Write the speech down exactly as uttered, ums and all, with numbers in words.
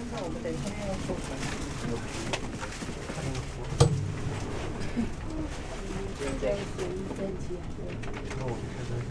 那我们等一下要做什么？ 这这这几。那我们看看。